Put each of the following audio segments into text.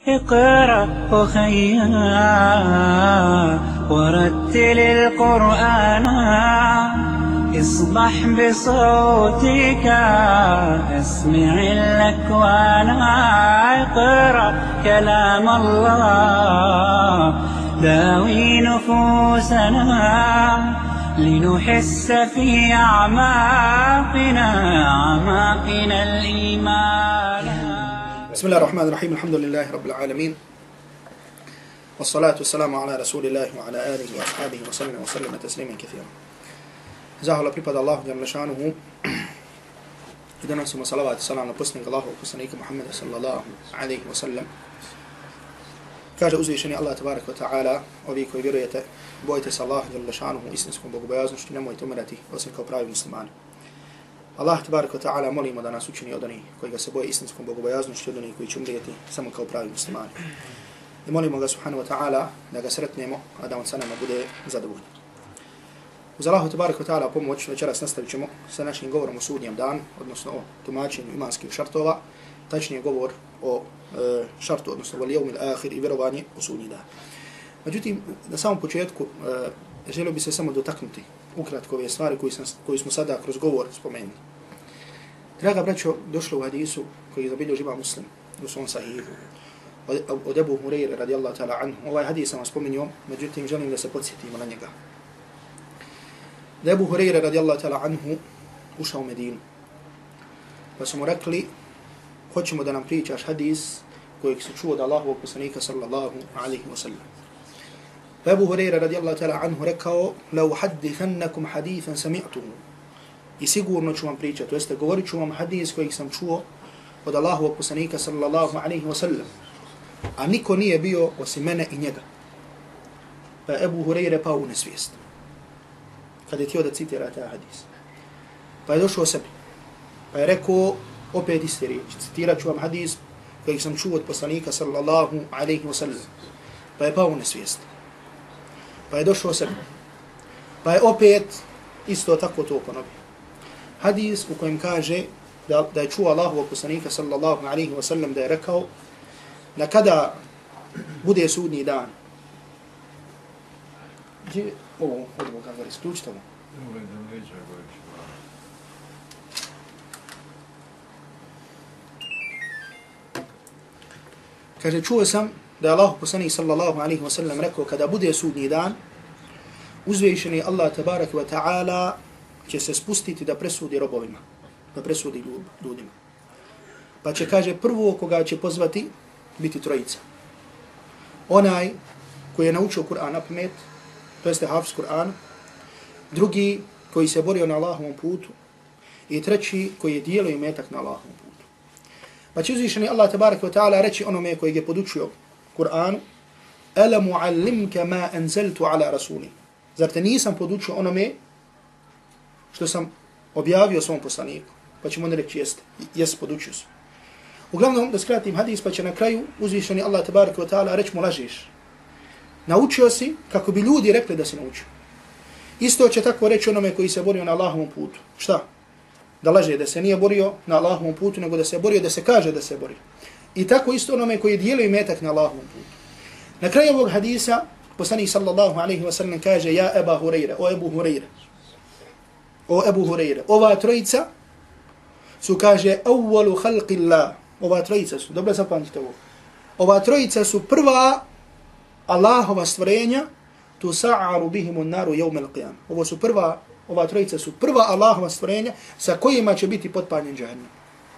اقرأ أخيا ورتل القرآن اصبح بصوتك اسمع الأكوان اقرأ كلام الله داوي نفوسنا لنحس في أعماقنا الإيمان. بسم الله الرحمن الرحيم. الحمد لله رب العالمين والصلاة والسلام على رسول الله وعلى آله وأصحابه وسلم تسليما كثيرا. Zahvala pripada Allahu dželle šanuhu i donosimo salavat i salam na poslanika Allahovog poslanika Muhammeda sallallahu alejhi ve sellem. Kaže uzvišeni Allah tebareke ve taala: ovi koji vjerujete, bojite se Allaha dželle šanuhu istinskom bogobojaznošću, nemojte umirati osim kao pravi muslimani. Allah tebareke ve taala molimo da nas učini od onih koji ga se boje istinskom bogobojaznošću, od onih koji će umrijeti samo kao pravi muslimani. I molimo ga subhanahu wa ta'ala da ga sretnemo, a da on sa nama bude zadovoljan. Uz Allahu tebareke ve taala pomoć večeras nastavit ćemo sa našim govorom o sudnjem danu, odnosno o tumačenju imanskih šartova, tačnije govor o šartu, odnosno wal yawmil akhir i vjerovanje u sudnji dan. Međutim, na samom početku želio bi se samo dotaknuti ukratko ove stvari koje smo sada kroz govor spomenuli. Draga braćo, došlo u hadisu koji je zabilježio Imam Muslim u svom sahihu od Ebu Hurajre radijallahu ta'ala anhu. Ovaj hadis sam spomenuo, međutim želim da se podsjetimo na njega. Da Ebu Hurajre radijallahu ta'ala anhu ušao u Medinu, pa su mu rekli: hoćemo da nam pričaš hadis kojeg se čuo od Allahovog poslanika sallallahu alaihi wa sallam. Pa Ebu Hurajre radijallahu ta'ala anhu rekao: la uhaddithannakum hadithan sami'tuhu, i sigurno ću vam pričati, to jeste govorit ću vam hadis kojeg sam čuo od Allahovog poslanika sallallahu alaihi wa sallam, a niko nije bio osim mene i njega. Pa Ebu Hurajre pao u nesvijest kada je htio da citira taj hadis. Pa je došao sebi, pa je rekao opet iste riječi: citirat ću vam hadis kojeg sam čuo od poslanika sallallahu alaihi wa sallam. Pa je pao u nesvijest. Pa je došao sebi, pa je opet isto tako to ponovio. Hadis u kojem kaže da je čuo Allahovog poslanika sallallahu alaihi wa sallam da je rekao da kada bude sudnji dan, ovo kako je isključito ovo. Kaže, čuo sam da je Allahov poslanik sallallahu alaihi wa sallam rekao kada bude sudnji dan, uzvišeni Allah tabaraka wa ta'ala će se spustiti da presudi robovima, da presudi ljudima. Pa će, kaže, prvo koga će pozvati biti trojica. Onaj koji je naučio Kur'an na pamet, to jeste hafiz Kur'an, drugi koji se borio na Allahovom putu i treći koji je dijelio imetak na Allahovom putu. Pa će uzvišeni Allah tabaraka wa ta'ala reći onome koji je podučio Kur'anu: ala muallimka ma anzaltu ala rasuli. Zar te nisam podučio onome što sam objavio svom poslaniku? Pa ćemo reći jeste, podučio sam. Uglavnom, da skratim hadis, pa će na kraju uzvišeni Allah tabaraka wa ta'ala reći mu: lažeš. Naučio si kako bi ljudi rekli da si naučio. Isto će tako reći onome koji se borio na Allahovom putu. Šta? Da laže, da se nije borio na Allahovom putu, nego da se borio, da se kaže da se borio. I tako isto onome koji dijelio imetak na Allahovom putu. Na kraju ovog hadisa poslanik sallallahu alaihi wa sallam kaže: ja Eba Hurajre, o Ebu Hurajre, o Ebu Hurajre, ova trojica su, kaže, awwalu khalqillah, ova trojica su, dobro zapamtite ovo, ova trojica su prva Allahova stvorenja, tu sa'aru bihimu naru yawmal qiyam. Ova trojica su prva Allahova stvorenja sa kojima će biti potpaljen džahannam.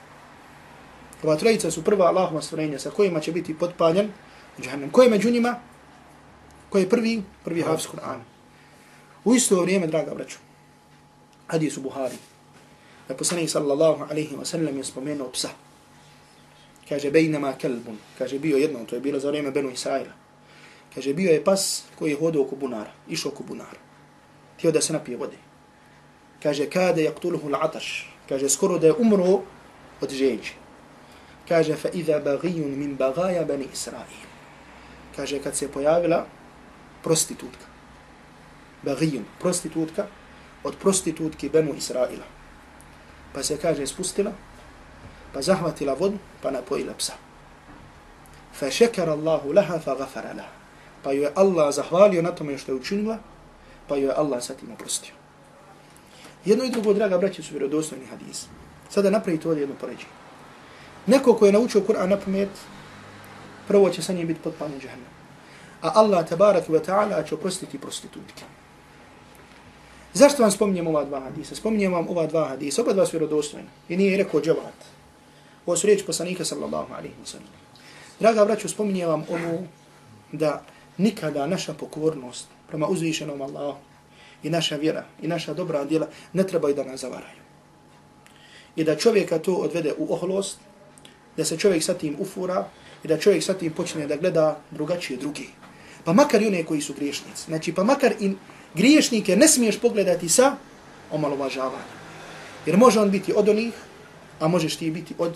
Ova trojica su prva Allahova stvorenja sa kojima će biti potpaljen džahannam. Ko je među njima? Ko je prvi? Prvi hafiz Kur'ana. U isto vrijeme, draga braćo, hadis u Buhari, da poslanik sallallahu alaihi wa sallam je spomenuo psa. Kaže: bejnama kelbun. Kaže, bio jednom, to je bilo za vrijeme Benu Israila. Kaže, bio je pas koji je hodao oko bunara, išao oko bunara. Htio da se napije vode. Kaže, kada yaqtuluhu al-atash. Kaže, skoro da je umro od žeđi. Kaže, fa idha baghiyun min bagaya bani Israil. Kaže, kad se pojavila prostitutka. Baghiyun, prostitutka od prostitutki Benu Israila. Pa se, kaže, spustila, pa zahvatila vodu, pa napojila psa. فَشَكَرَ اللَّهُ لَهَا فَغَفَرَ لَهَا. Pa joj je Allah zahvalio na tome što je učinila, pa joj je Allah sa tim oprostio. Jedno i drugo, draga braće, su vjerodostojni hadisi. Sada napravite ovdje jedno poređenje. Neko ko je naučio Kur'an na pamet, prvo će sa njim biti potpaljen džahannam. A Allah tabaraka wa ta'ala će oprostiti prostitutke. Zašto vam spominjem ova dva hadisa? Spominjem vam ova dva hadisa, oba dva su vjerodostojni. I nije rekao džavat. Ovo su riječi poslanika sallallahu alaihi wa sallam. Draga braću, spominjem vam ovo da nikada naša pokornost prema uzvišenom Allahu i naša vjera i naša dobra djela ne trebaju da nas zavaraju. I da čovjeka to odvede u oholost, da se čovjek sa tim ufura i da čovjek sa tim počne da gleda drugačije drugi. Pa makar i one koji su griješnici. Znači, pa makar i griješnike ne smiješ pogledati sa omalovažavanjem. Jer može on biti od onih, a možeš ti biti od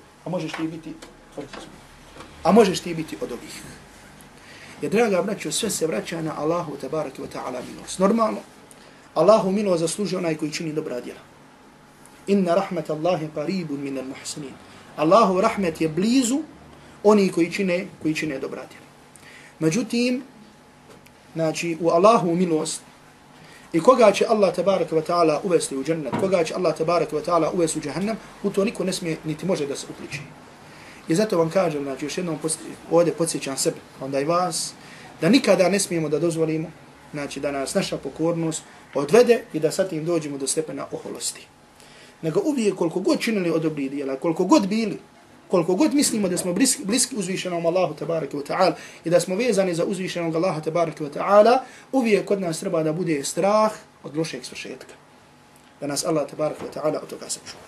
ovih. Jer, draga braćo, sve se vraća na Allahu tabaraka wa ta'ala milost. Normalno, Allahu milost zaslužuje onaj koji čini dobra djela. Inna rahmet Allahi qaribun min al-muhsinin. Allahu rahmet je blizu oni koji čine dobra djela. Međutim, znači, u Allahu milost i koga će Allah tabaraka wa ta'ala uvesti u džennet, koga će Allah tabaraka wa ta'ala uvesti u džahannam, u to niko ne smije niti može da se uključi. I zato vam kažem, znači, još jednom ovdje podsjećam sebe, onda i vas, da nikada ne smijemo da dozvolimo, znači, da nas naša pokornost odvede i da sa tim dođemo do stepena oholosti. Nego uvijek koliko god činili od dobrih djela, koliko god bili, koliko god mislimo da smo bliski uzvišenom Allahu tabaraka wa ta'ala i da smo vezani za uzvišenog Allaha tabaraka wa ta'ala, uvijek kod nas treba da bude strah od lošeg svršetka. Da nas Allah tabaraka wa ta'ala od toga sačuva.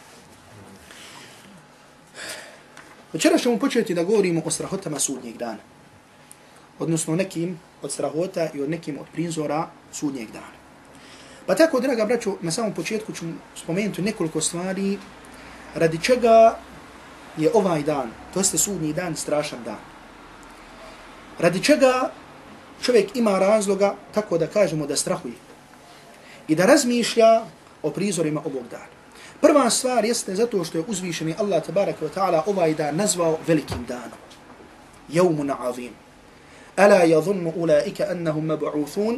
Večera ćemo početi da govorimo o strahotama sudnjeg dana. Odnosno nekim od strahota i od nekim od prizora sudnjeg dana. Pa tako, draga braćo, na samom početku ću spomenuti nekoliko stvari radi čega je ovaj dan, to jeste sudnji dan, strašan dan. Radi čega čovjek ima razloga, tako da kažemo, da strahuje i da razmišlja o prizorima ovog dana. Prva stvar jeste zato što je uzvišeni Allah tabaraka wa ta'ala ovaj dan nazvao velikim danom. Jevmun azim. Ala yadhunnu ulaika annahum mab'uthun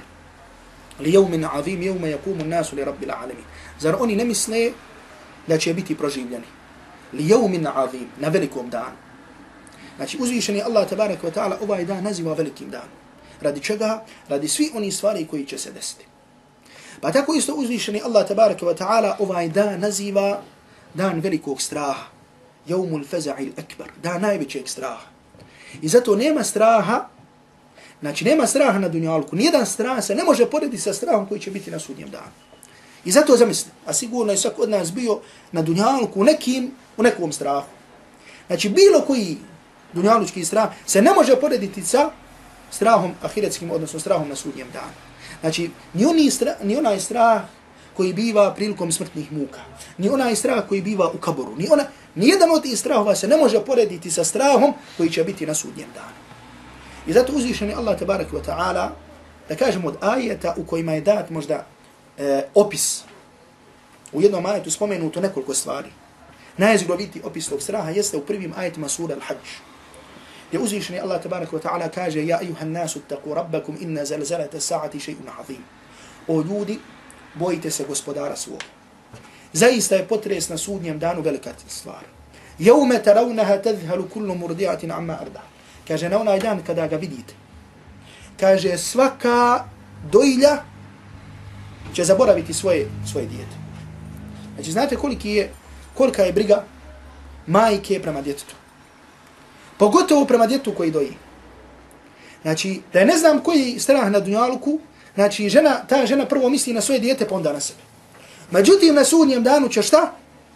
li jevmin azim jevme yakumu nasu li rabbil alamin. Zar oni ne misle da će biti proživljeni? Li jevmin azim, na velikom danu. Znači, uzvišeni Allah tabaraka wa ta'ala ovaj dan naziva velikim danom. Radi čega? Radi svi oni stvari koji će se desiti. Pa tako isto uzvišeni Allah tabaraka wa ta'ala ovaj dan naziva dan velikog straha. Jevmul faza'il akbar, dan najvećeg straha. I zato nema straha, znači nema straha na dunjalku. Nijedan strah se ne može porediti sa strahom koji će biti na sudnjem danu. I zato zamisli, a sigurno je svako od nas bio na dunjalku u nekom strahu. Znači bilo koji dunjalučki strah se ne može porediti sa strahom ahiretskim, odnosno strahom na sudnjem danu. Znači, ni onaj strah koji biva prilikom smrtnih muka, ni onaj strah koji biva u kaboru, ni jedan od tih strahova se ne može porediti sa strahom koji će biti na sudnjem danu. I zato uzvišeni Allah tabaraka wa ta'ala, da kažemo od ajeta u kojima je dat možda opis, u jednom ajetu spomenuto nekoliko stvari. Najzgrovitiji opis tog straha jeste u prvim ajetima sura Al-Hajj, gdje uzvišeni Allah tabaraka wa ta'ala kaže: Ja ayuhan nasu ittaqu rabbakum inna zalzalata as-sa'ati shay'un 'azim. O ljudi, bojite se gospodara svog. Zaista je potres na sudnjem danu velika stvar. Yawma tarawnaha tadhhalu kullu murdi'atin 'amma arda. Kaže, na onaj dan kada ga vidite, kaže, svaka dojilja će zaboraviti svoje dijete. Znači, znate kolika je briga majke prema djetetu. Pogotovo prema djetu koji doji. Znači, da je ne znam koji strah na dunjaluku, znači, ta žena prvo misli na svoje dijete, pa onda na sebe. Međutim, na sudnjem danu će šta?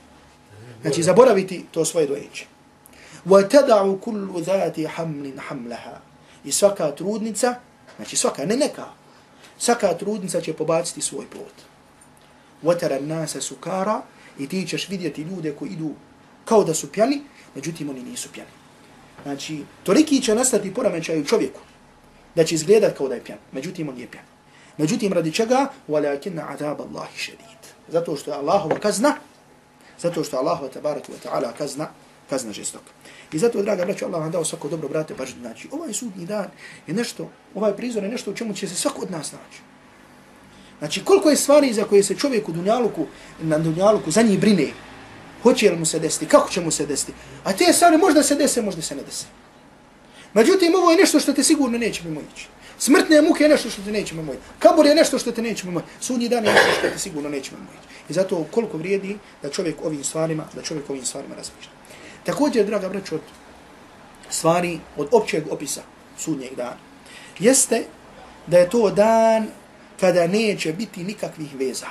Znači, zaboraviti to svoje dojeće. وَتَدَعُ كُلُّ ذَاتِ حَمْلٍ حَمْلَهَا. I svaka trudnica, znači svaka, ne neka, svaka trudnica će pobaciti svoj plod. وَتَرَ النَّاسَ سُكَارًا. I ti ćeš vidjeti ljude koji idu kao da su pjani, međutim oni nisu pjani. Znači, toliki će nastati poremećaj u čovjeku, da će izgledat kao da je pjan, međutim on nije pjan. Međutim, radi čega? وَلَكِنَّ عَذَابَ اللَّهِ شَدِيد. Zato što je Allahova kazna, zato što je Allahova tabaraka wa ta'ala kazna žestoka. I zato, draga braćo, Allah vam dao svako dobro, brate, pažnju. Znači, ovaj sudnji dan je nešto, ovaj prizor je nešto u čemu će se svako od nas naći. Znači, koliko je stvari za koje se čovjek u dunjaluku, na dunjaluku za njih brine, hoće li mu se desiti, kako će mu se desiti, a te stvari možda se dese, možda se ne dese. Međutim, ovo je nešto što te sigurno neće mimo ići. Smrtne muke je nešto što te neće mimo ići. Kabur je nešto što te neće mimo ići. Sudnji dan je nešto što te sigurno neće mimo ići. I zato koliko vrijedi da čovjek ovim stvarima razmišlja. Također, draga braćo, od stvari od općeg opisa sudnjeg dana jeste da je to dan kada neće biti nikakvih veza.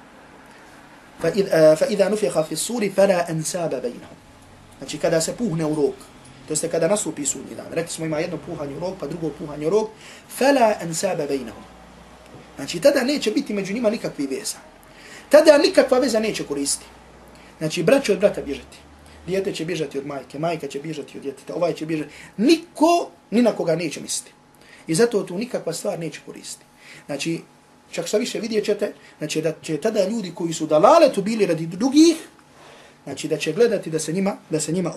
فَإِذَا نُفِخَ فِي السُّورِ فَلَا أَنْسَابَ بَيْنَهُم. Znači, kada se puhne u rog, to jest kada nastupi sudnji dan. Rekli smo ima jedno puhanje u rog, pa drugo puhanje u rog. فَلَا أَنْسَابَ بَيْنَهُم. Znači, tada neće biti među njima nikakvih veza. Tada nikakva veza neće koristiti. Znači, brat će od brata bježati. Dijete će bježati od majke, majka će bježati od djeteta, ovaj će bježati. Niko ni na koga neće misliti. I zato tu nikakva stvar neće koristiti. Znači, čak što više vidjet ćete, znači da će tada ljudi koji su dalaletu bili radi drugih, znači da će gledati da se njima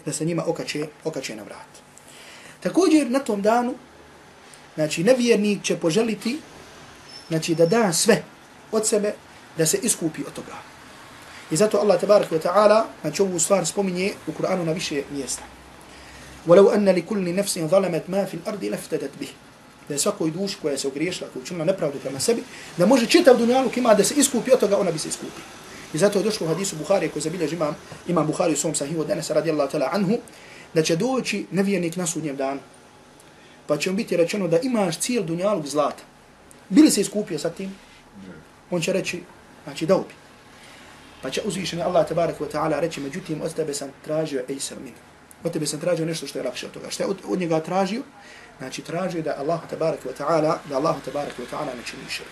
okače na vrat. Također na tom danu, znači nevjernik će poželiti, znači da da sve od sebe da se iskupi od toga. I zato Allah tabaraka wa ta'ala, znači ovu stvar spominje u Kur'anu na više mjesta. وَلَوْ أَنَّ لِكُلِّ نَفْسٍ ظَلَمَتْ مَا فِي الْأَرْضِ لَفْتَدَتْ بِهِ. Da je svakoj duši koja se ogriješila, koja učinila nepravdu prema sebi, da može čitav dunjaluk ima da se iskupi od toga, ona bi se iskupi. I zato je došlo u hadisu Buhari koji zabilježi imam Buhari u svom sahihu od Enesa radijallahu ta'ala anhu, da će doći nevjernik na sudnjem danu. Pa će mu biti rečeno da imaš cijel dunjaluk zlata. Bili se iskupio sa tim? On će reći, znači da ubi. Pa će uzvišeni Allah tabaraka wa ta'ala reći, međutim, od tebe sam tražio ejsar min. Od tebe sam tražio nešto što je lakše od toga. Što je od njega tražio? Znači, tražio da Allah tabaraka wa ta'ala ne čini širk.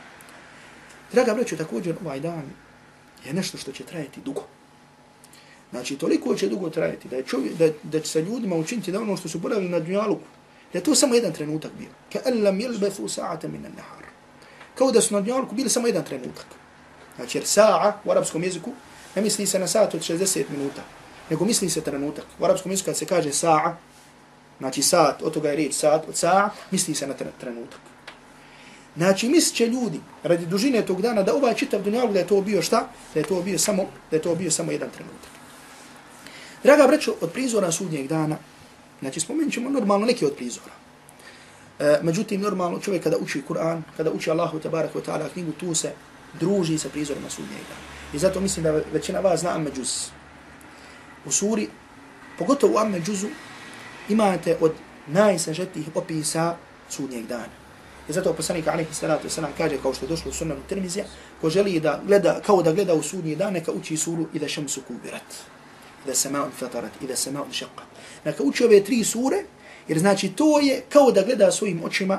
Draga braćo, također ovaj dan je nešto što će trajati dugo. Znači, toliko će dugo trajati da će se ljudima učiniti da ono što su boravili na dunjaluku, da je to samo jedan trenutak bio. Ka'an lam yalbathu sa'atan min an-nahar. Kao da su na dunjaluku bili samo jedan trenutak. Znači, jer sa'a u arapskom jeziku ne misli se na sat od 60 minuta, nego misli se trenutak. U arapskom jeziku kad se kaže sa'a, znači sat, od toga je riječ sat, od sa'a, misli se na trenutak. Znači, mislit će ljudi radi dužine tog dana da ovaj čitav dunjaluk da je to bio šta? Da je to bio samo jedan trenutak. Draga braćo, od prizora sudnjeg dana, znači spomenut ćemo normalno neki od prizora. Međutim, normalno čovjek kada uči Kur'an, kada uči Allahu tabaraka wa ta'ala knjigu, tu se druži sa prizorima sudnjeg dana. I zato mislim da većina vas zna Amme Džuz. U suri, pogotovo u Amme Džuzu, imate od najsažetijih opisa sudnjeg dana. I zato poslanik alejhi salatu vesselam kaže, kao što je došlo u sunanu Tirmizija, ko želi da gleda, kao da gleda u sudnji dan, neka uči suru Ida šemsu kubirat, Ida sama'un fatarat, Ida sama'un šaqqat. Neka uči ove 3 sure, jer znači to je kao da gleda svojim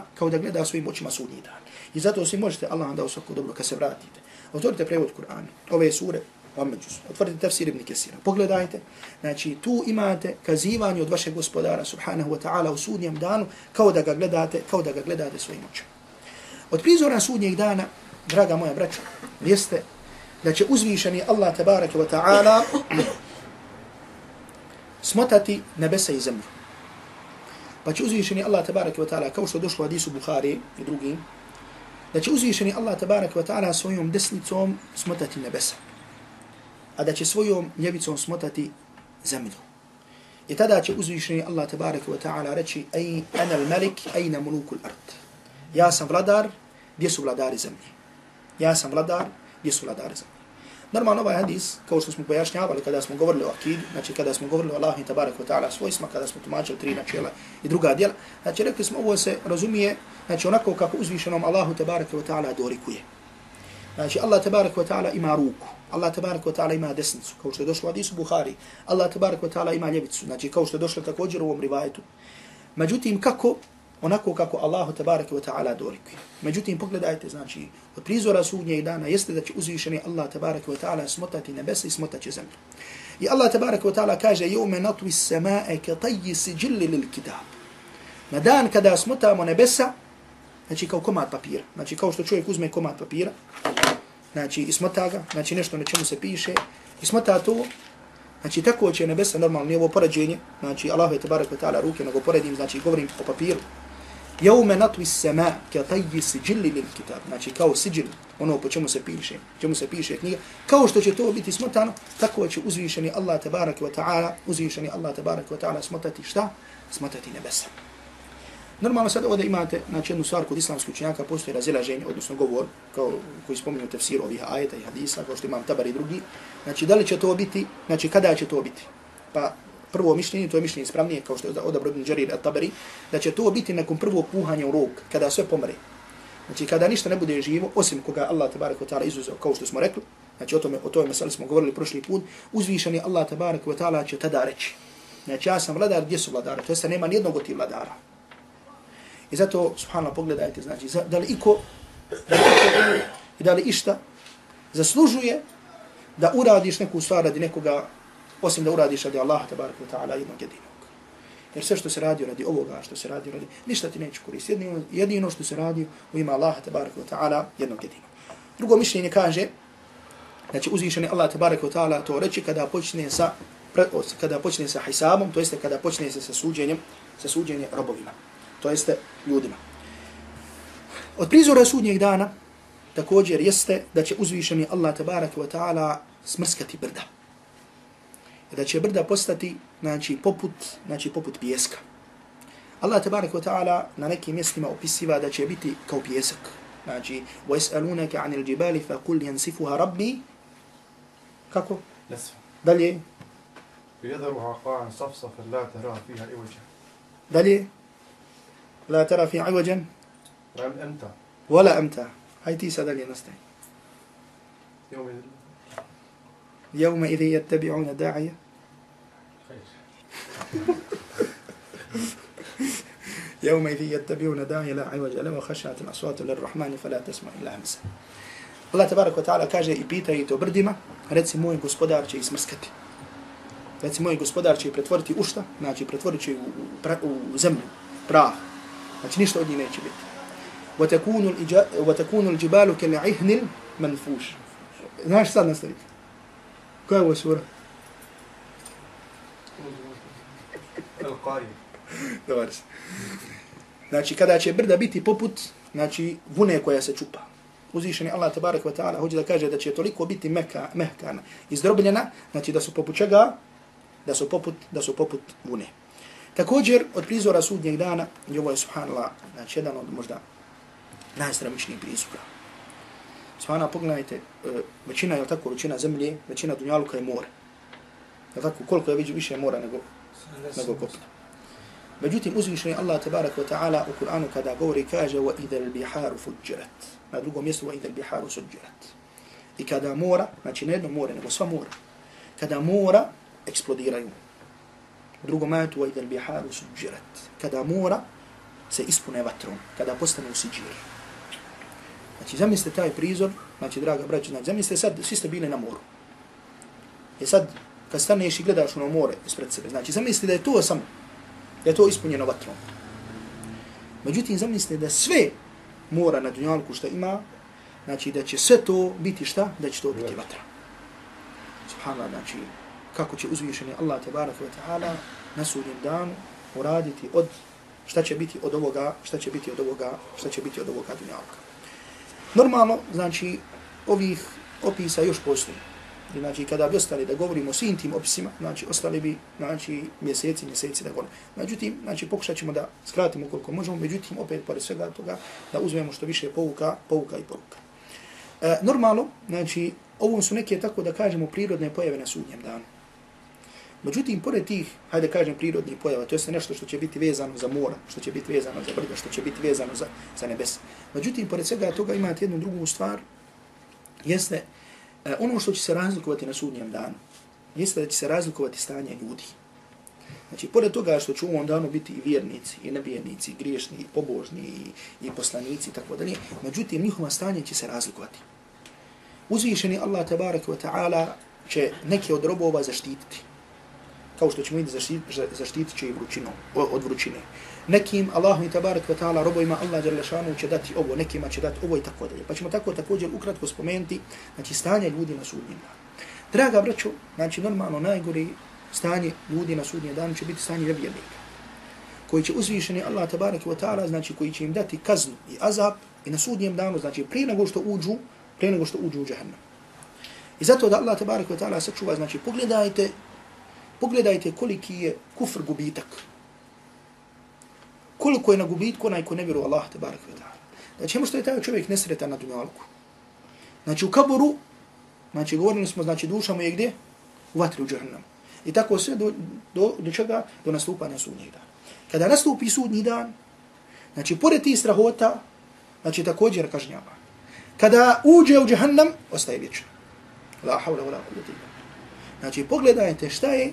očima sudnji dan. I zato svi možete, Allah vam dao svako dobro kad se vratite. Otvorite prevod Kur'ana, ove sure, otvorite tafsir Ibn Kesira, pogledajte, znači tu imate kazivanje od vašeg gospodara subhanahu wa ta'ala u sudnjem danu kao da ga gledate svojim očima. Od prizora sudnjeg dana, draga moja braćo, jeste da će uzvišeni Allah tabaraka wa ta'ala smotati nebesa i zemlju. Pa će uzvišeni Allah tabaraka wa ta'ala, kao što došlo u hadisu Buhari i drugim, da će uzvišeni Allah tabaraka wa ta'ala svojom desnicom smotati nebesa, a da će svojom ljevicom smotati zemlju. I tada će uzvišeni Allah tabaraka wa ta'ala reći, ej, ana al-malik, ejna mulukul ard. Ja sam vladar, gdje su vladari zemlje? Ja sam vladar, gdje su vladari zemlje? Normalno ovaj hadis, kao što smo pojašnjavali kada smo govorili o akidu, znači kada smo govorili o Allahu tabaraka wa ta'ala svojstvima, kada smo tumačili 3 načela i druga djela, znači rekli smo ovo se razumije, znači onako kako uzvišenom Allahu tabaraka wa ta'ala dolikuje. Znači Allah tabaraka wa ta'ala ima ruku, Allah tabaraka wa ta'ala ima desnicu, kao što je došlo u hadisu Buhari, Allah tabaraka wa ta'ala ima ljevicu, znači kao što je došlo također u ovom rivajetu. Međutim, kako? Onako kako Allahu tabaraka wa ta'ala dolikuje. Međutim, pogledajte, znači, od prizora sudnjeg dana jeste da će uzvišeni Allah tabaraka wa ta'ala smotati nebesa i smotaće zemlju. I Allah tabaraka wa ta'ala kaže, jeume natwi samae ka tajji siđilli lil kitab. Na dan kada smotamo nebesa, znači kao komad papira, znači kao što čovjek uzme komad papira, znači i smota ga, znači nešto na čemu se piše, i smota to, Znači, tako će nebesa, normalno, nije ovo poređenje, znači, Allah je tebarek ve ta'ala ruke, nego poredim, znači, govorim o papiru. Jaume natvi sema, ka tajji siđili lil kitab, znači, kao siđil, ono po čemu se piše knjiga, kao što će to biti smotano, tako će uzvišeni Allah tebarek ve ta'ala, smotati šta? Smotati nebesa. Normalno sad ovdje imate, znači, jednu stvar kod islamskih učenjaka, postoji razilaženje, odnosno govor, kao koji spominju tefsir ovih ajeta i hadisa, kao što imam Tabari i drugi. Znači, da li će to biti, znači, kada će to biti? Pa prvo mišljenje, to je mišljenje ispravnije, kao što je odabro ibn Đarir at-Tabari, da će to biti nakon prvog puhanja u rog, kada sve pomre. Znači, kada ništa ne bude živo, osim koga Allah tabarak wa ta'ala izuzeo, kao što smo rekli, znači, o tome meseli smo govorili prošli put, uzvišeni Allah tabarak wa ta'ala će tada reći. Znači, ja sam vladar, gdje su vladara? To jeste, nema nijednog od tih vladara. I zato, subhanallah, pogledajte, znači, da li iko i da li išta zaslužuje da uradiš neku stvar radi nekoga, osim da uradiš radi Allaha tabaraka wa ta'ala jednog jedinog. Jer sve što se radi radi ovoga, što se radi radi, ništa ti neće koristiti. Jedino što se radi u ime Allaha tabaraka wa ta'ala jednog jedinog. Drugo mišljenje kaže, znači uzvišeni Allah tabaraka wa ta'ala to reći kada počne sa hisabom, to jeste kada počne se sa suđenjem robovima. To jeste ljudima. Od prizora sudnjeg dana također jeste da će uzvišeni Allah tabaraka wa ta'ala smrskati brda. Da će brda postati, znači, poput pijeska. Allah tabaraka wa ta'ala na nekim mjestima opisiva da će biti kao pijesak. Znači, وَيَسْأَلُونَكَ عَنِ الْجِبَالِ فَقُلْ يَنْسِفُهَا رَبِّي. Kako? Dalje. يَذَرُهَا قَاعًا صَفْصَفًا لَا تَرَى فِيهَا عِوَجًا. Dalje. لا ترى في عوجا ولا أمتا. هاي تيسا دالي نستعي. يومئذ يتبعون الداعية. يومئذ يتبعون الداعية لا عوج له وخشعت الأصوات للرحمن فلا تسمع إلا همسا. Allah tabaraka wa ta'ala kaže i pita i to brdima, reci moj gospodar će ismrskati. Reci moj gospodar će pretvoriti u šta? Znači pretvorit će u zemlju, prah. Znači ništa od njih neće biti. وَتَكُونُ الْجِبَالُ كَلْعِهْنِ الْمَنْفُوشِ. Znaš sad nastaviti? Koja je ovo sura? Dobar se. Znači kada će brda biti poput, znači, vune koja se čupa. Uzvišeni Allah tabaraka wa ta'ala hoće da kaže da će toliko biti mehkana, izdrobljena, znači da su poput čega? Da su poput vune. Također, od prizora sudnjeg dana, i ovo je, subhanallah, znači jedan od možda najstramičnijih prizora. Subhanallah, pogledajte, većina zemlje, većina dunjaluka je more. Je tako, koliko je više mora nego kopna. Međutim, uzvišeni Allah tabaraka wa ta'ala u Kur'anu kada govori kaže وَإِذَا الْبِحَارُ فُجِّرَتْ. Na drugom mjestu وَإِذَا الْبِحَارُ سُجِّرَتْ. I kada mora, znači ne jedno more, nego sva mora, kada mora eksplodiraju. U drugom ajetu وَإِذَا الْبِحَارُ سُجِّرَتْ. Kada mora se ispune vatrom, kada postane u siđir. Znači zamislite taj prizor, znači draga braća, znači zamislite sad, svi ste bili na moru. I sad, kad staneš i gledaš ono more ispred sebe, znači zamislite da je to samo, da je to ispunjeno vatrom. Međutim, zamislite da sve mora na dunjalku što ima, znači da će sve to biti šta? Da će to biti vatra. Subhanallah, znači kako će uzvišeni Allah tabaraka wa ta'ala na sudnjem danu uraditi od šta će biti od ovoga dunjalka. Normalno, znači ovih opisa još postoji. Znači kada bi ostali da govorimo o svim tim opisima, znači ostali bi, znači, mjeseci da govorimo. Međutim, znači pokušat ćemo da skratimo koliko možemo, međutim opet pored svega toga da uzmemo što više pouka. Normalno, znači ovo su neke, tako da kažemo, prirodne pojave na sudnjem danu. Međutim, pored tih, hajde kažem, prirodnih pojava, to je nešto što će biti vezano za mora, što će biti vezano za brda, što će biti vezano za nebesa. Međutim, pored svega toga imate jednu drugu stvar, jeste ono što će se razlikovati na sudnjem danu, jeste da će se razlikovati stanje ljudi. Znači, pored toga što će u ovom danu biti i vjernici, i nevjernici, i griješni, i pobožni, i poslanici, tako dalje, međutim, njihova stanje će se razlikovati. Uzvišeni Allah tabaraka wa ta'ala će neke od robova zaštititi. Kao što ćemo vidjeti, zaštitit će i od vrućine. Nekim Allahu i tabarak wa ta'ala robovima Allah dželešanu će dati ovo, nekima će dati ovo i tako dalje. Pa ćemo tako također ukratko spomenuti, znači, stanje ljudi na sudnjem danu. Draga braćo, znači normalno najgore stanje ljudi na sudnjem danu će biti stanje nevjernika, koji će uzvišeni Allah tabaraka wa ta'ala, znači koji će im dati kaznu i azab i na sudnjem danu, znači prije nego što uđu u džahannam. I zato da Allah tabaraka wa ta'ala sačuva, znači pogledajte koliki je kufr gubitak. Koliko je na gubitku onaj ko ne vjeruje Allah tabaraka wa ta'ala. Znači, što je taj čovjek nesretan na dunjalku. Znači, u kaburu, znači, govorili smo, znači, duša mu je gdje? U vatri, u džahannam. I tako sve do čega? Do nastupanja sudnjeg dana. Kada nastupi sudnji dan, znači, pored tih strahota, znači, također kažnjava. Kada uđe u džahannam, ostaje vječno. La havla wa la quwwata illa billah. Znači, pogledajte šta je,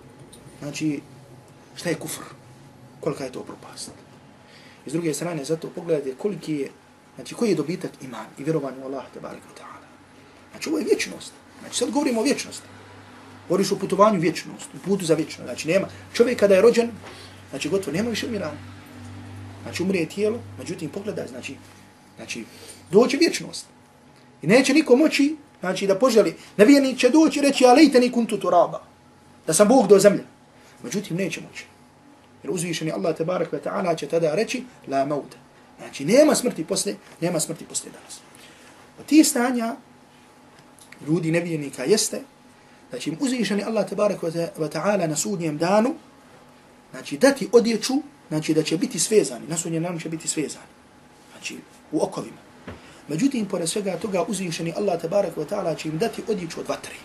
znači, šta je kufr. Kolika je to propast. I s druge strane, zato pogledajte koliki je, znači koji je dobitak iman i vjerovanje u Allah tabaraka wa ta'ala. Znači ovo je vječnost. Znači sad govorimo o vječnosti. Govoriš o putovanju vječnost, u putu za vječnost. Znači nema, čovjek kada je rođen, znači gotovo, nema više umiranja. Znači umrije tijelo, međutim pogledaj, znači doće vječnost. I neće niko moći, znači da poželi, nevjernik će doći i reći, alejteni kuntu turaba, da sam Bog do zemlje. Međutim neće moći. Jer uzvišeni Allah tabarak wa ta'ala će tada reći la mauta. Znači nema smrti posle danas. Od tih stanja ljudi nevjernika jeste da će im uzvišeni Allah tabarak wa ta'ala na sudnjem danu, znači dati odjeću, znači da će biti svezani, na sudnjem danu će biti svezani. Znači u okovima. Međutim, pored svega toga uzvišeni Allah tabarak wa ta'ala će im dati odjeću od vatre.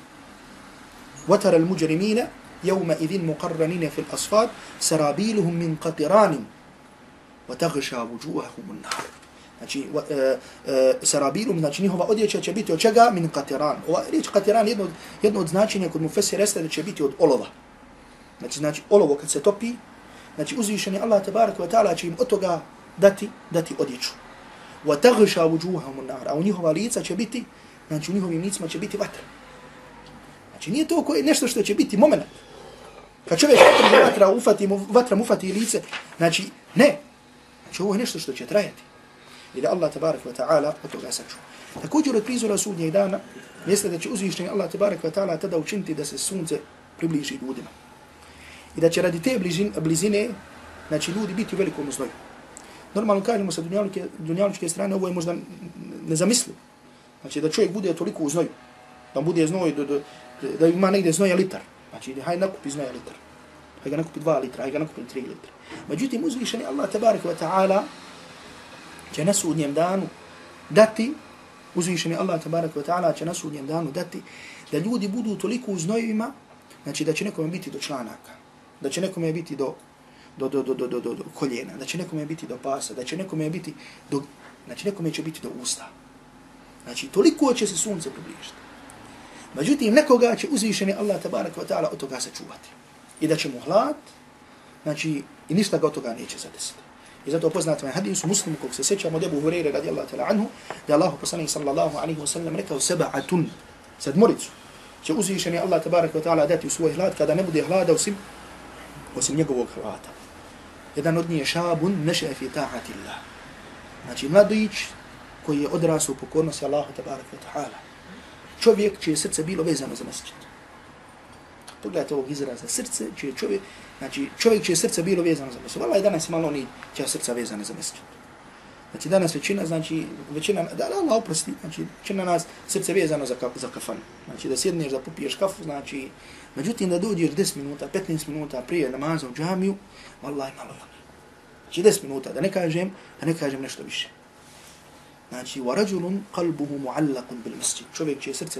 Vatara al-muđrimina يومئذ مقرنين في الأصفاد سرابيلهم من قطران وتغشى وجوههم النار. Znači, sarabilum, znači njihova odjeća će biti od čega? Min qatiran. Ova riječ qatiran jedno od značenja kod mufesira jeste da će biti od olova. Znači olovo kad se topi, znači uzvišeni Allah tabaraka wa ta'ala će im od toga dati odjeću. وتغشى وجوههم النار. A u njihova lica će biti, znači u njihovim licima će biti vatra. Znači nije to nešto što će biti moment. Kad čovjek vatra mu ufati lice, znači ne. Znači ovo je nešto što će trajati. I da Allah tabaraka wa ta'ala od toga sačuva. Također od prizora sudnjeg dana jeste da će uzvišeni Allah tabaraka wa ta'ala tada učiniti da se sunce približi ljudima. I da će radi te blizine, znači ljudi biti u velikom znoju. Normalno kažemo sa dunjalučke strane, ovo je možda nezamislivo. Znači da čovjek bude toliko u znoju. Da bude znoj, da ima negdje znoja litar. Znači, hajde nakupi znoja litar. Hajde ga nakupi 2 litra, hajde ga nakupi 3 litra. Međutim, uzvišeni Allah tabaraka wa ta'ala će na sudnjem danu dati, uzvišeni Allah tabaraka wa ta'ala će na sudnjem danu dati da ljudi budu toliko u znojima, znači da će nekome biti do članaka, da će nekome biti do koljena, da će nekome biti do pasa, da će nekome biti znači nekome će biti do usta. Znači, toliko će se sunce približiti. Međutim, nekoga će uzvišeni Allah tabaraka wa ta'ala od toga sačuvati. I da će mu hlad, znači, i ništa ga od toga neće zadesiti. I zato poznat ovaj hadis u Muslimu, kog se sećamo od Ebu Hureyre radijallahu ta'ala anhu, da je Allah poslanik sallallahu alaihi wa sallam rekao seba'atun, sedmoricu, će uzvišeni Allah tabaraka wa ta'ala dati u svoj hlad, kada ne bude hlada osim njegovog hlada. Jedan od njih je šabun neše fi ta'atillah. Znači, mladić koji je odrasao u pokornosti Allahu tabaraka wa ta'ala. Čovjek čije srce bilo vezano za mesdžid. Pogledajte ovog izraza, srce čije čovjek čije srce bilo vezano za mesdžid. Vallahi danas malo ni čija srca vezane za mesdžid. Znači danas većina, da Allah oprosti, znači većina nas srce vezano za kafan. Znači da sjedneš da popiješ kafu, znači, međutim da dođeš 10 minuta, 15 minuta prije namaza u džamiju, vallahi malo. Znači 10 minuta, da ne kažem nešto više. Znači, وَرَجُلٌ قَلْبُهُ مُعَلَّقٌ بِالْمَسْجِدِ. Čovjek čije srce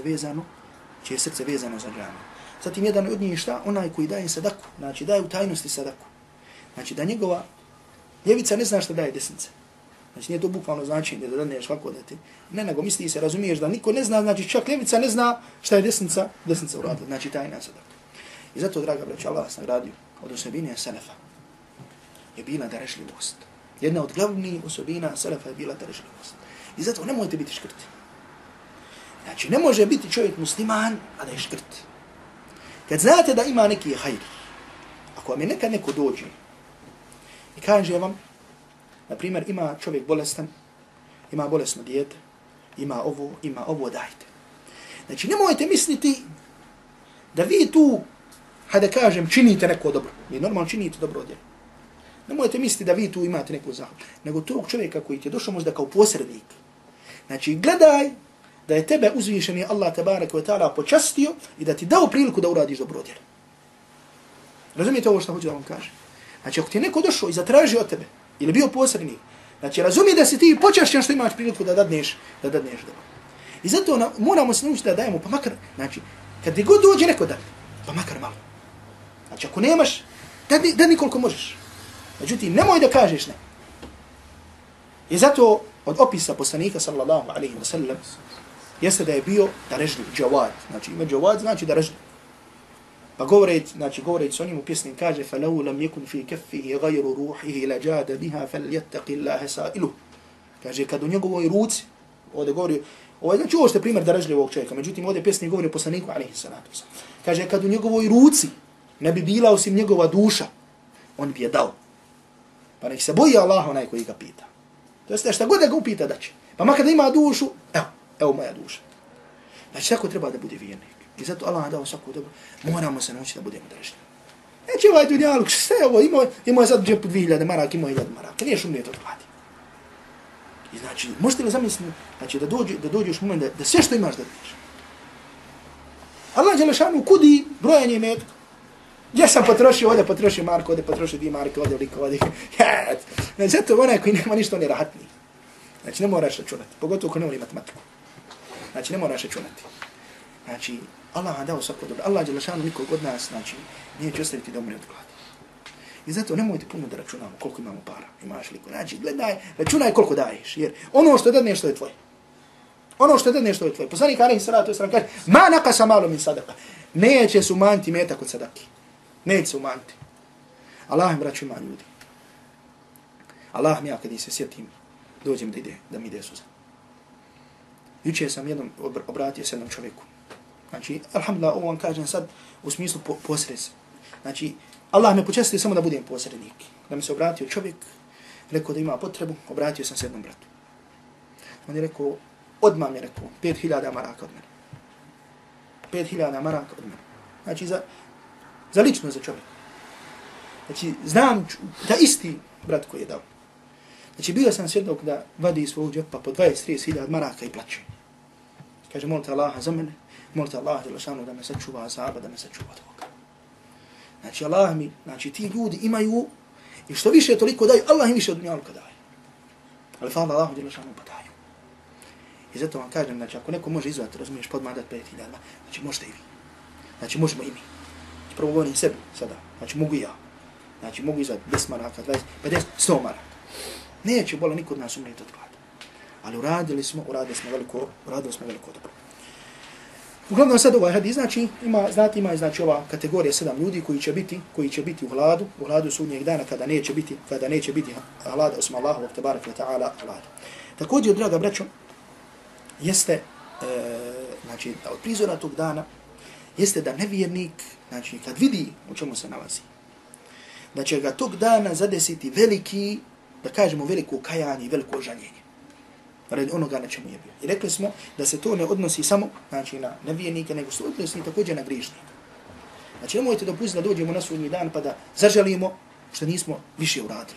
vezano za džamiju. Zatim jedan od njih šta? Onaj koji daje sadaku. Znači, daje u tajnosti sadaku. Znači, da njegova ljevica ne zna šta daje desnica. Znači, nije to bukvalno značenje da daneš kako da ti. Ne, nego misli se, razumiješ da niko ne zna, znači čak ljevica ne zna šta je desnica uradila. Znači, tajna sadaka. I zato, draga braća, Allah vas nagradio od osobine selefa je bila darežljivost. Jedna od glavnih osobina selefa je bila darežljivost. I zato nemojte biti škrti. Znači, ne može biti čovjek musliman, a da je škrt. Kad znate da ima neki hajr, ako vam je nekad neko dođe i kaže vam, na primjer, ima čovjek bolestan, ima bolesno dijete, ima ovo, dajte. Znači, nemojte misliti da vi tu, hajde kažem, činite neko dobro. Vi normalno činite dobro djelo. Nemojte misliti da vi tu imate neku zahvalu. Nego tog čovjeka koji ti je došao možda kao posrednik. Znači, gledaj da je tebe uzvišeni Allah tabaraka wa ta'ala počastio i da ti dao priliku da uradiš dobro djelo. Razumijete ovo što hoću da vam kažem? Znači, ako ti je neko došao i zatražio od tebe, ili bio posrednik, znači, razumije da si ti počašćen što imaš priliku da dadneš dobro. I zato moramo se naučiti da dajemo, pa makar, znači, kad ti god dođe neko dan, pa makar malo. Znači, ako nemaš, dadni koliko možeš. Međutim, nemoj da kažeš ne. I zato od opisa poslanika, sallallahu alaihi wa sallam, jeste da je bio darežljiv, džavad. Znači, ima džavad, znači darežljiv. Pa govoreći s onim u pjesnim kaže فَلَوْ لَمْ يَكُنْ فِي كَفِّهِ غَيْرُ رُوحِهِ لَجَادَ بِهَا فَلْيَتَّقِ اللَّهَ سَائِلُهُ. Kaže, kad u njegovoj ruci, ovdje govori, znači ovo što je primjer darežljivog čovjeka, međutim ovdje pjesnik govori o poslaniku, alaihi salatu. Kaže, kad u njegovoj ruci ne bi bila osim njegova duša, on bi je dao. Pa nek se boji Allah onaj koji ga pita. To jeste šta god da ga upita da će. Pa makar da ima dušu, evo moja duša. Znači tako treba da bude vjernik. I zato Allah dao svako dobro. Moramo se naučiti da budemo darežljivi. Neće ovaj dunjaluk, šta je ovo, imao je sad u džepu 2000 maraka, imao je 1000 maraka. Nije šumnije to plati. I znači, možete li zamisliti, znači da dođeš u moment da sve što imaš da daš. Allah dželešanu kudi brojanje imetka. Ja sam potrošio, ovdje potrošio marku, ovdje potrošio 2 marke, ovdje liko, ovdje. Znači, zato onaj koji nema ništa, on je rahatniji. Znači, ne moraš računati, pogotovo ko ne voli matematiku. Znači, ne moraš računati. Znači, Allah vam dao svako dobro. Allah dželešanu nikog od nas, znači, neće ostaviti da umre od gladi. I zato nemojte puno da računamo koliko imamo para. Imaš liko. Znači, gledaj, računaj koliko daješ. Jer ono što dadneš, to je tvoje. Ono što dadneš, to je tvoje. Poslanik alejhi salatu vesselam kaže: "Ma naqasa malu min sadaqa." Neće se umanjiti metak od sadaki. Neće se umanjiti. Allah im braću ima ljudi. Allah mi ja kad se sjetim, dođem da mi ide suza. Juče sam jednom obratio se jednom čovjeku. Znači, alhamdulillah, ovo vam kažem sad u smislu posredstva. Znači, Allah me počastio samo da budem posrednik. Da mi se obratio čovjek, rekao da ima potrebu, obratio sam se jednom bratu. On je rekao, odmah mi je rekao, 5000 maraka od mene. 5000 maraka od mene. Znači, za lično za čovjek. Znači, znam da isti brat koji je dao. Znači, bio sam svjedok da vadi iz svog džepa po 20-30 maraka i plaće. Kaže, molite Allaha za mene, molite Allaha da me sačuva azaba, da me sačuva od ovoga. Znači, Allah mi, znači, ti ljudi imaju, i što više toliko daju, Allah im više od dunjaluka daje. Ali hvala Allahu pa daju. I zato vam kažem, znači, ako neko može izvati, razumiješ, podmah dati 5000, znači, možete i vi. Znači, možemo i mi. Znači, prvo govorim sebi sada, znači, mogu i ja. Znači, mogu izvati 10 maraka, 20, 50, 100 maraka. Neće bola niko od nas umreti od glada. Ali uradili smo veliko dobro. Uglavnom sad ovaj hadis, znači, ima znači ova kategorija 7 ljudi koji će biti u hladu sudnjeg dana kada neće biti hlada osim Allahovog tebaraka wa ta'ala hlada. Također, draga braćo, jeste, znači, od prizora tog dana, jeste da nevjernik, znači, kad vidi u čemu se nalazi, da će ga tog dana zadesiti veliki, da kažemo veliko kajanje i veliko žaljenje. Radi onoga na čemu je bio. I rekli smo da se to ne odnosi samo, znači, na nevjernike, nego se odnosi također na grižnike. Znači, nemojte dopustiti da dođemo na sudnji dan pa da zažalimo što nismo više uradili.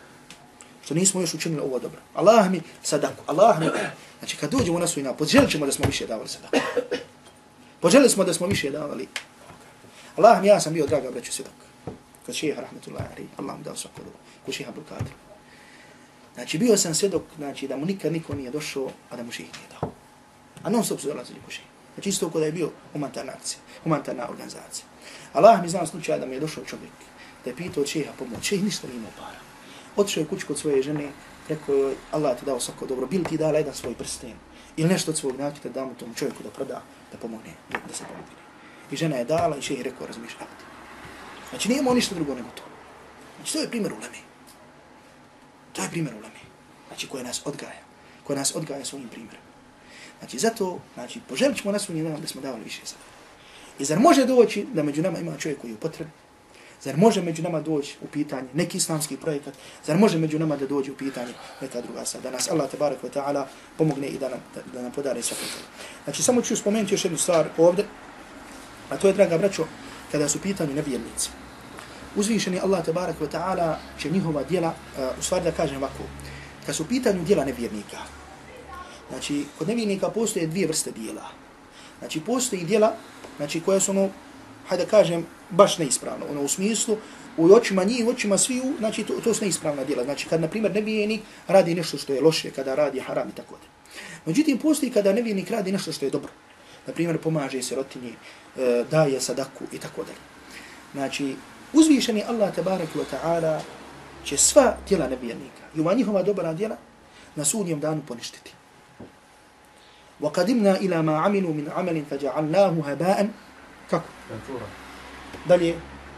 Što nismo još učinili ovo dobro. Allah mi sadaku, znači, kad dođemo na sudnji dan, poželit ćemo da smo više davali sadaku. Poželili smo da smo više davali. Allah mi, ja sam bio, draga braću, svjedok. Kod šeha, rahmetullahi alejhi, Allah mu dao svako dobro. Kod šeha Abdul Kadir. Znači, bio sam svjedok, znači, da mu nikad niko nije došao, a da mu šeha nije dao. A non stop su dolazili ko šeha. Znači, isto kada je bio humanitarna akcija, humanitarna organizacija. Allah mi znam slučaj da mi je došao čovjek, da je pitao od šeha pomoć. Šeha ništa nije imao para. Otišao je kući kod svoje žene, rekao joj, Allah ti dao svako dobro, bil ti dala jedan svoj prsten ili nešto od svog nakita da mu tom čovjeku da proda, da pomogne, da se pomogne. I žena je dala i šeha rekao, razmišljati. Znači, nije imao ništa drugo nego to. Znači, to je primjer uleme. To je primjer uleme. Znači, koja nas odgaja svojim primjerom. Znači, zato, znači, poželit ćemo na svojim da smo davali više sada. I zar može doći da među nama ima čovjek koji je potreban? Zar može među nama doći u pitanje neki islamski projekat? Zar može među nama da dođe u pitanje neka druga stvar? Da nas Allah tebarek ve ta'ala pomogne i da nam podari svako. Znači, samo ću spomenuti još jednu stvar ovdje. A to je, draga braćo, kada su pitanju nevjernici. Uzvišeni Allah tabarak wa ta'ala će njihova djela, u stvari da kažem ovako, kad su pitanju djela nevjernika, znači, kod nevjernika postoje dvije vrste djela. Znači, postoji djela, znači, koje su ono, hajde da kažem, baš neispravno. Ono, u smislu, u očima njih, u očima sviju, znači, to su neispravna djela. Znači, kad, na primjer, nevjernik radi nešto što je loše, kada radi haram i tako da. Međutim, postoji kada nevjernik radi nešto što je dobro. Na primjer, pomaže sirotinji, daje sadaku i tako dalje. Znači, uzvišeni Allah tabarak wa ta'ala će sva djela nevjernika i ova njihova dobra djela na sudnjem danu poništiti. وَقَدِمْنَا إِلَى مَا عَمِلُوا مِنْ عَمَلٍ فَجَعَلْنَاهُ هَبَاءً kako? Dalje.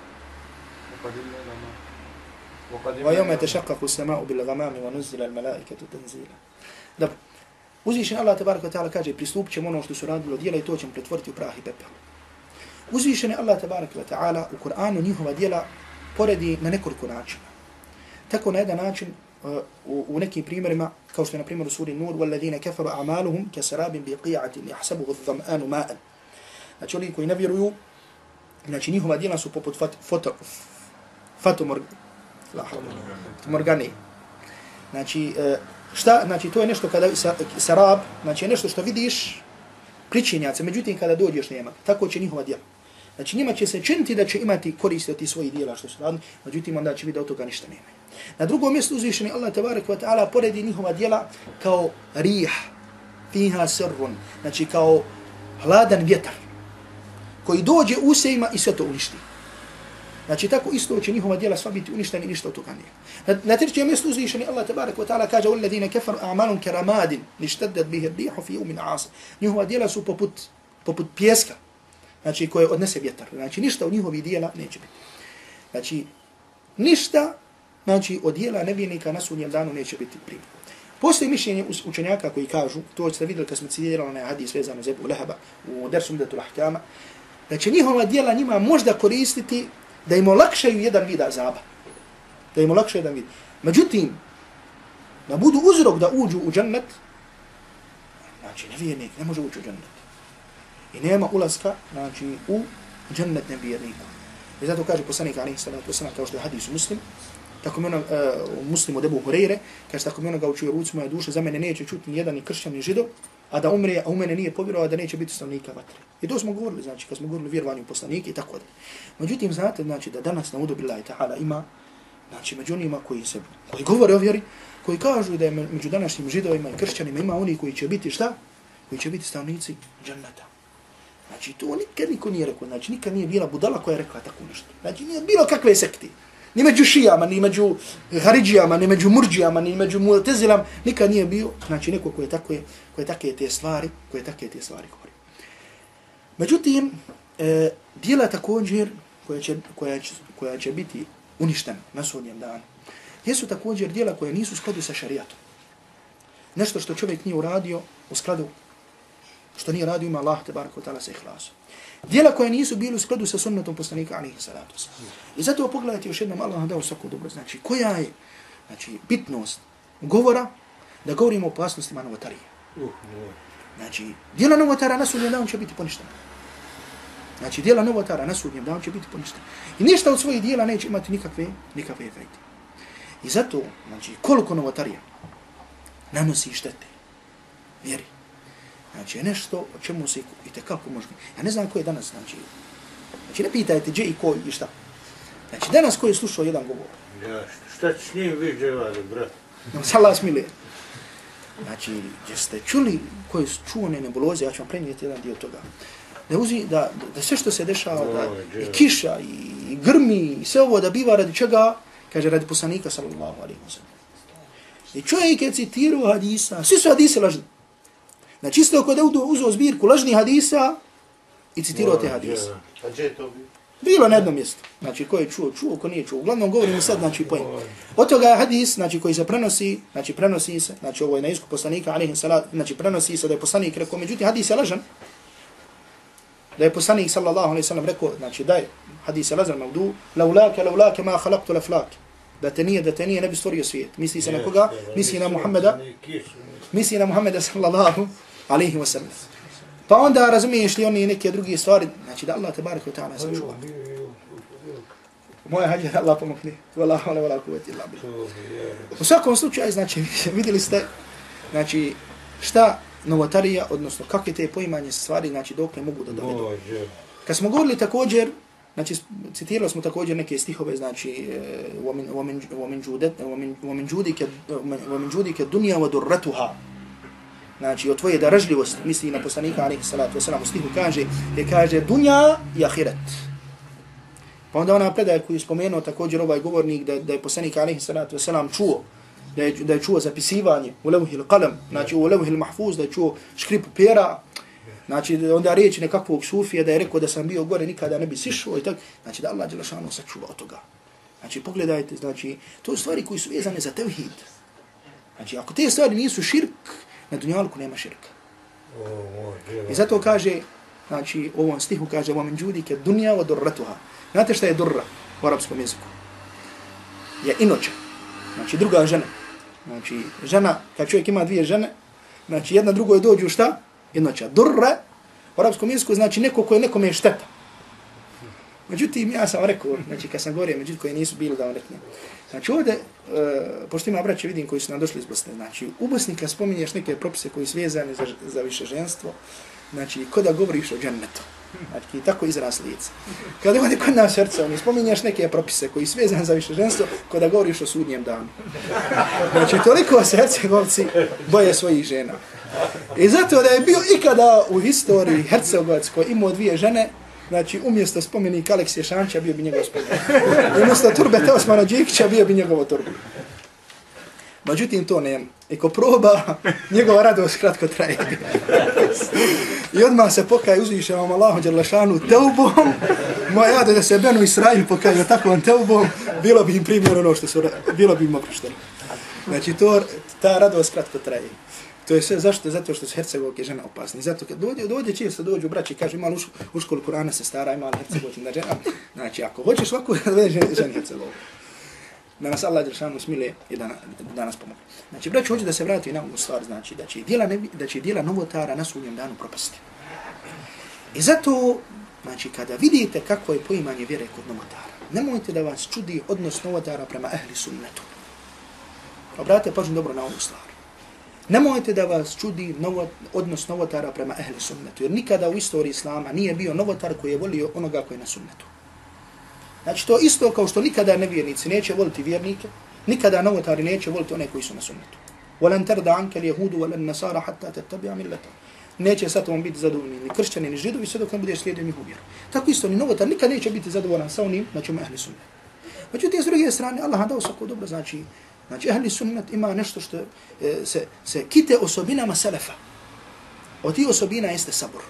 وَيَوْمَ تَشَقَّقُ السَّمَاءُ بِالْغَمَامِ وَنُزِّلَ الْمَلَائِكَةُ تَنزِيلًا. Dobro. Uzvišen Allah tabaraka wa ta'ala kaže pristupit ćemo ono što su radilo djela i to ćemo pretvoriti u prah i pepel. Uzvišen Allah tabaraka wa ta'ala u Kur'anu njihova djela poredi na nekoliko načina. Tako na jedan način u nekim primjerima, kao što je na primjer u suri Nur, وَالَّذِينَ كَفَرُوا أَعْمَالُهُمْ كَسَرَابٍ بِقِيعَةٍ يَحْسَبُهُ الظَّمْآنُ مَاءً. Znači oni koji ne vjeruju, znači njihova djela su poput fatomorgane. Znači, šta? Znači to je nešto kada sarab, znači nešto što vidiš pričinjaca, međutim kada dođeš nema. Tako će njihova djela. Znači njima će se činiti da će imati koristiti od svojih djela što su radili, međutim onda će vidjeti da od toga ništa nema. Na drugom mjestu uzvišeni Allah tabarak wa ta'ala poredi njihova djela kao rih, fiha sirrun, znači kao hladan vjetar koji dođe u sejima i sve to uništi. Znači tako isto će njihova djela sva biti uništeni i ništa od toga nije. Na trećem mjestu uzvišeni Allah tabarak wa ta'ala kaže وَالَّذِينَ كَفَرُوا أَعْمَالٌ كَرَمَادٍ نِشْتَدَّتْ بِهِ الرِّيحُ فِي يَوْمٍ عَاصِفٍ. Njihova djela su poput pijeska, znači koje odnese vjetar. Znači ništa od njihovih djela neće biti. Znači ništa, znači od djela nevjernika na sudnjem danu neće biti primjer. Postoji mišljenje učenjaka koji kažu, to ste vidjeli kad smo citirali na hadis vezano za Ebu Leheba u dersu Umdatul Ahkama, da će njihova djela njima možda koristiti da im olakšaju jedan vid azaba. Da im olakšaju jedan vid. Međutim, da budu uzrok da uđu u džennet, znači nevjernik ne može ući u džennet. I nema ulaska, znači, u džennet nevjerniku. I zato kaže poslanik alejhi salatu vesselam, kao što je hadis u Muslim, tako mi u Muslimu od Ebu Hureyre, kaže tako mi onoga u čiju ruci moja duša, za mene neće čuti ni jedan ni kršćan ni židov, a da umre, a u mene nije povjerovao da neće biti stanovnika vatre. I to smo govorili, znači, kad smo govorili o vjerovanju poslanika i tako da. Međutim, znate, znači, da danas na udu billahi ta'ala ima, znači, među onima koji govore o vjeri, koji kažu da je među današnjim židovima i kršćanima ima oni koji će biti šta? Koji će biti stanovnici dženneta. Znači, to nikad niko nije rekao, znači, nikad nije bila budala koja je rekla tako nešto. Znači, nije bilo kakve sekti. Ni među šijama, ni među haridžijama, ni među murđijama, ni među mu'tezilama, nikad nije bio, znači, neko koje takve te stvari govori. Međutim, djela također koja će biti uništena na sudnjem danu, jesu također djela koja nisu u skladu sa šarijatom. Nešto što čovjek nije uradio u skladu, što nije radio ima Allah tebaraka wa ta'ala sa ihlasom. Djela koja nisu bili u skladu sa sunnetom poslanika alejhi salatu vesselam. I zato pogledajte još jednom, Allah nam dao svako dobro. Znači, koja je, znači, bitnost govora da govorimo o opasnostima novotarije. Znači, djela novotara na sudnjem danu će biti poništena. Znači, djela novotara na sudnjem danu će biti poništena. I ništa od svojih djela neće imati nikakve efekte. I zato, znači, koliko novotarija nanosi štete vjeri. Znači, je nešto o čemu se itekako može. Ja ne znam ko je danas, znači ne pitajte gdje i ko i šta. Znači, danas ko je slušao jedan govor. Ja, šta s njim vi dževali, brat? No, Allah smiluje. Znači, gdje ste čuli koje su čuvane nebuloze, ja ću vam prenijeti jedan dio toga. Da sve što se dešava, da i kiša, i grmi, i sve ovo da biva radi čega, kaže radi poslanika sallallahu alejhi ve sellem. I čovjek je citirao hadisa, svi su hadisi lažni. Znači isto kada je uzeo zbirku lažnih hadisa i citirao te hadise. A gdje je to bilo? Bilo na jednom mjestu. Znači ko je čuo, ko nije čuo. Uglavnom govorimo sad, znači pojem. Od toga je hadis, znači koji se prenosi se, znači ovo je na isku poslanika, alejhi salat, znači prenosi se da je poslanik rekao, međutim hadis je lažan. Da je poslanik sallallahu alejhi ve sellem rekao, znači da je hadis je lažan mavdu, laulake ma khalaqtu laflak. Da te nije ne bi stvorio svijet. Misli se na koga? Misli na Muhammeda. Misli na Muhammeda sallallahu alejhi ve sellem. Pa onda razumiješ li oni neke druge stvari, znači da Allah tebarek ve ta'ala sačuva. Moja hađa, Allah pomogne. Wallahu ala wala kuvvete illa billah. U svakom slučaju, znači, vidjeli ste, znači, šta novotarija, odnosno kakve te poimanje stvari, znači, dok ne mogu da dovedu. Kad smo govorili također, znači, citirali smo također neke stihove, znači, وَمِنْ جُودِكَ الدُّنْيَا وَدُرَّتُهَا. Znači, od tvoje daražljivosti, misli na poslanika, alaihi salatu wasalam, u stihu kaže, dunja i ahiret. Pa onda ona predaja koju je spomenuo također ovaj govornik, da je poslanik, alaihi salatu wasalam, čuo, da je čuo zapisivanje u levhil qalam, znači u levhil mahfuz, da je čuo škripu pera, znači onda riječi nekakvog sufija da je rekao da sam bio gore, nikada ne bi sišao i tako, znači da Allah dželešanu sačuva od toga. Znači pogledajte, znači to su stvari koji su vezane za tevhid. Znači ako te stvari nisu širk, na dunjalku nema širka. I zato kaže, znači u ovom stihu kaže وَمِنْ جُودِكَ الدُّنْيَا وَدُرَّتُهَا. Znate šta je durra u arapskom jeziku? Je inoća. Znači druga žena. Znači žena, kad čovjek ima dvije žene, znači jedna drugoj dođu šta? Inoća. Durra u arapskom jeziku znači neko koje nekome je šteta. Međutim, ja sam rekao, znači kad sam govorio, međutim koji nisu bili da vam reknem. Znači ovdje, pošto ima braće vidim koji su nam došli iz Bosne, znači u Bosni kad spominješ neke propise koji su vezane za višeženstvo, znači ko da govoriš o džennetu. Znači tako izraz lice. Kada ovdje kod nas srca, oni spominješ neke propise koji su vezane za višeženstvo, ko da govoriš o sudnjem danu. Znači toliko se Hercegovci boje svojih žena. I zato da je bio ikada u historiji Hercegovac koji imao dvije žene, znači umjesto spomenika Aleksija Šanća bio bi njegov spomenik. Umjesto turbeta Osmana Đikića bio bi njegovo turbe. Međutim, to nema. I ko proba, njegova radost kratko traje. I odmah se pokaje uzvišenom Allahom dželešanu teubom. Moja jada da se Benu Israil pokaje takvom teubom, bilo bi im primjer ono što su, bilo bi im oprošteno. Znači, ta radost kratko traje. To je sve zašto? Zato što su Hercegovke žene opasne. Zato kad dođe često dođu braći i kažu imali u školu Kur'ana se stara, imali Hercegovke žena. Znači, ako hoćeš ovako, da vede žene Hercegovke. Da nas Allah dželešanu smile i da nas pomogne. Znači, braći, hoće da se vrati na ovu stvar, znači da će djela novotara na sudnjem danu propasti. I zato, znači, kada vidite kakvo je poimanje vjere kod novotara, nemojte da vas čudi odnos novotara prema ehli sunnetu. Obratite pažnju dobro na ovu stvar. Nemojte da vas čudi odnos novotara prema ehli sunnetu, jer nikada u istoriji islama nije bio novotar koji je volio onoga koji je na sunnetu. Znači to isto kao što nikada nevjernici neće voliti vjernike, nikada novotari neće voliti one koji su na sunnetu. وَلَنْ تَرْدَ عَنْكَ الْيَهُودُ وَلَنْ نَصَارَ حَتَّى تَتَّبِعَ مِلَّتَهُمْ. Neće sa tobom biti zadovoljni ni kršćani ni židovi sve dok ne budeš slijedio njihovu vjeru. Tako isto ni novotar nikad neće biti zadovoljan sa onim na čemu ehli sunnet. Međutim, s druge strane, Allah dao svako dobro, znači ehli sunnet ima nešto što se kite osobinama selefa. Od tih osobina jeste sabor.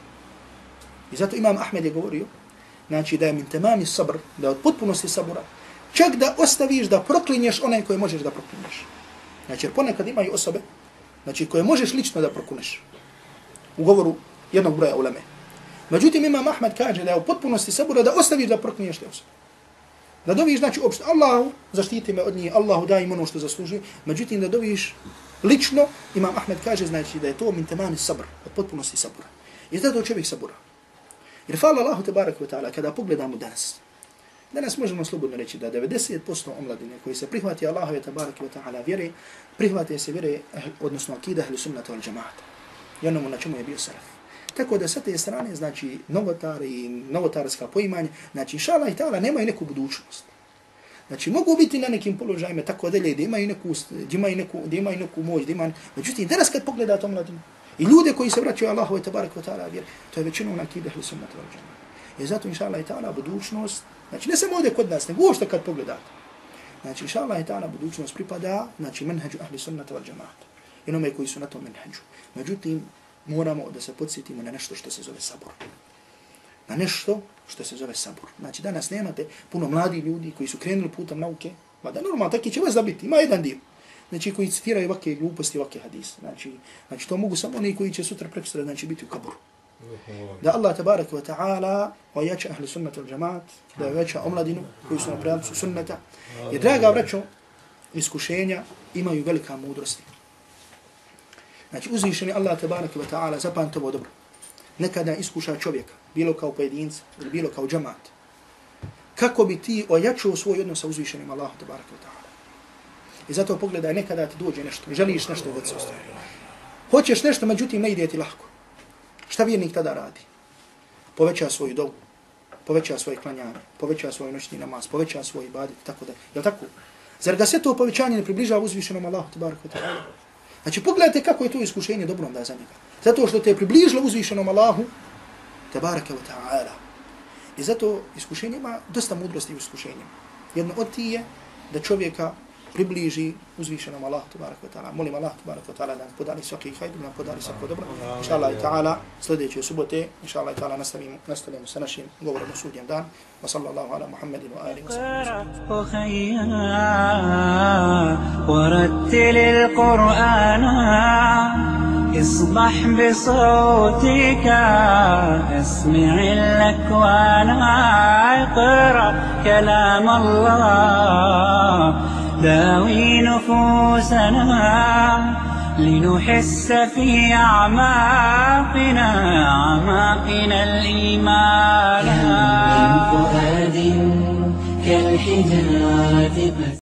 I zato Imam Ahmed je govorio, znači da je min temami sabr, da je od potpunosti sabora, čak da ostaviš da proklinješ one koje možeš da proklinješ. Znači, jer ponekad imaju osobe, znači koje možeš lično da prokliniš u govoru jednog broja uleme. Međutim, Imam Ahmed kaže da je u potpunosti sabora da ostaviš da proklinješ te osobe. Da doviš, znači, uopšte, Allahu zaštiti me od njih, Allahu daj im ono što zaslužuje, međutim, da doviš lično, Imam Ahmed kaže, znači, da je to min temami sabr, od potpunosti sabora. I zato čovjek sabora. Jer hvala Allahu tebarek ve ta'ala, kada pogledamo danas možemo slobodno reći da 90% omladine koji se prihvati Allahu tebarek ve ta'ala vjere, prihvate se vjere, odnosno akida ahli sunnata wal džamaata. I onomu na čemu je bio salaf. Tako da sa te strane, znači, novotari i novotarska poimanja, znači, inša Allah i ta'ala, nemaju neku budućnost. Znači, mogu biti na nekim položajima tako dalje, gdje imaju neku moć, međutim, danas kad pogledate omladinu, i ljude koji se vraćaju Allahu i tabarak wa ta'ala vjer, to je većinom na akide ahli sunnata wal džamaata. I zato, inša Allah i ta'ala, budućnost, znači, ne samo ovdje kod nas, nego uopšte kad pogledate. Znači, inša Allah i ta'ala, budućnost pripada, znači, menheđu ahli sunnata wal džamaata. I onome koji su na tom menheđu. Međutim, moramo da se podsjetimo na nešto što se zove sabor. Na nešto što se zove sabor. Znači, danas nemate puno mladih ljudi koji su krenuli putem nauke, da normalno taki će vas zabiti, ima jedan dio. Znači, koji citiraju ovake gluposti, ovake hadise. Znači, to mogu samo oni koji će sutra prekstra, znači, biti u kaboru. Da Allah tabaraka wa ta'ala ojača ahli sunnata wal džamaat, da ojača omladinu koji su na pravcu sunnata. Jer, draga vraćo, iskušenja imaju velika mudrosti. Znači, uzvišeni Allah tabaraka wa ta'ala, zapamte ovo dobro. nekada iskuša čovjeka, bilo kao pojedinca ili bilo kao džemat, kako bi ti ojačao svoj odnos sa uzvišenim Allahom tebareke ve ta'ala. I zato pogledaj, nekada ti dođe nešto, želiš nešto da se ostvari. Hoćeš nešto, međutim ne ide ti lahko. Šta vjernik tada radi? Poveća svoju dovu, poveća svoje klanjanje, poveća svoj noćni namaz, poveća svoj ibadet, tako da. Jel tako? Zar ga sve to povećanje ne približava uzvišenom Allahu tebareke ve ta'ala? Znači pogledajte kako je to iskušenje dobro onda za njega. Zato što te je približilo uzvišenom Allahu tebareke ve ta'ala. I zato iskušenje ima dosta mudrosti u iskušenjima. Jedno od tih je da čovjeka približi uzvišenom Allahu tebareke ve ta'ala. Molim Allah tebareke ve ta'ala da nam podari svaki hajr, da nam podari svako dobro. Inshallah ta'ala sljedeće subote inshallah ta'ala nastavimo sa našim govorom o sudnjem dan. Wa sallallahu ala Muhammedin wa alihi wa sallam. ورتل القرآن اصبح بصوتك اسمع الأكوان اقرأ كلام الله داوي نفوسنا لنحس في أعماقنا الإيمان من فؤاد كالحجارة